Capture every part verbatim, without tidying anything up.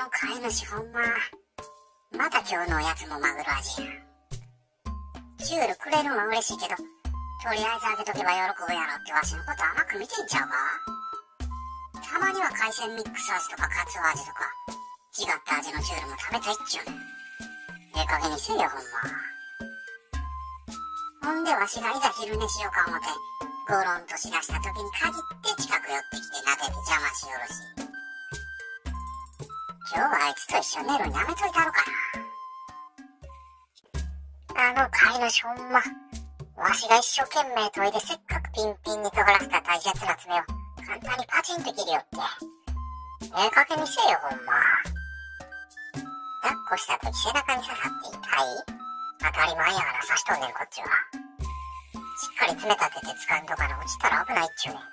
の飼い主ほんま、また今日のおやつもマグロ味や。チュールくれるのは嬉しいけど、とりあえずあげとけば喜ぶやろってわしのこと甘く見てんちゃうか。たまには海鮮ミックス味とかカツオ味とか違った味のチュールも食べたいっちゅうねん。ええ加減にせえよほんま。ほんでわしがいざ昼寝しようか思てゴロンとしだした時に限って近く寄ってきて撫でて邪魔しよるし、今日はあいつと一緒に寝るんやめといたろかな。あの飼い主ほんま、わしが一生懸命研いでせっかくピンピンに尖らせた大切な爪を簡単にパチンと切りよって、ええ加減にせえよほんま。抱っこした時背中に刺さって痛い？当たり前やがな、刺しとんねんこっちは。しっかり爪立てて掴んどかな、落ちたら危ないっちゅうね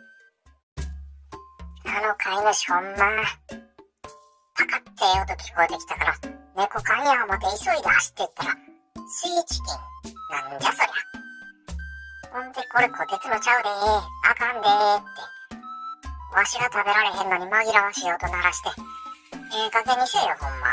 ん。あの飼い主ほんま、パカッてええ音聞こえてきたから猫かんや思て急いで走っていったらシーチキン。なんじゃそりゃ。ほんでこれこてつのちゃうでー、あかんでーってわしが食べられへんのに紛らわしい音鳴らして、ええ加減にせえよほんま。